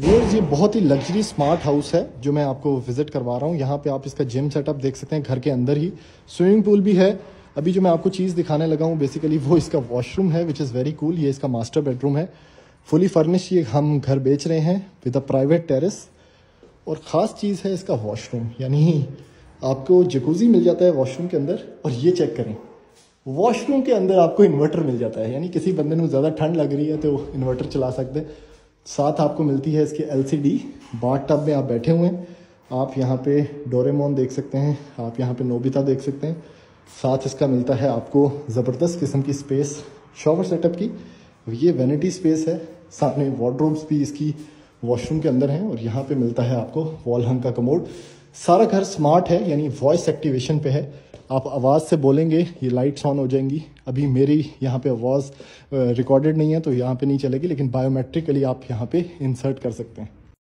Viewers, ये बहुत ही luxury smart house है जो मैं आपको विजिट करवा रहा हूँ। यहाँ पे आप इसका जिम सेटअप देख सकते हैं, घर के अंदर ही स्विमिंग पूल भी है। अभी जो मैं आपको चीज़ दिखाने लगा हूँ बेसिकली वो इसका वॉशरूम है, विच इज़ वेरी कूल। ये इसका मास्टर बेडरूम है, फुली फर्निश। ये हम घर बेच रहे हैं विद अ प्राइवेट टेरेस। और ख़ास चीज़ है इसका वॉशरूम, यानी आपको जकूज़ी मिल जाता है वॉशरूम के अंदर। और ये चेक करें, वॉशरूम के अंदर आपको इन्वर्टर मिल जाता है, यानी किसी बंदे को ज़्यादा ठंड लग रही है तो इन्वर्टर चला सकते हैं। साथ आपको मिलती है इसकी LCD। बाथ टब में आप बैठे हुए हैं, आप यहाँ पे डोरेमोन देख सकते हैं, आप यहाँ पे नोबिता देख सकते हैं। साथ इसका मिलता है आपको ज़बरदस्त किस्म की स्पेस शॉवर सेटअप की। ये वैनिटी स्पेस है, सामने वार्डरोब्स भी इसकी वॉशरूम के अंदर हैं। और यहाँ पे मिलता है आपको वॉल हंग का कमोड। सारा घर स्मार्ट है, यानी वॉइस एक्टिवेशन पे है। आप आवाज़ से बोलेंगे ये लाइट्स ऑन हो जाएंगी। अभी मेरी यहाँ पे आवाज़ रिकॉर्डेड नहीं है तो यहाँ पे नहीं चलेगी, लेकिन बायोमेट्रिकली आप यहाँ पे इंसर्ट कर सकते हैं।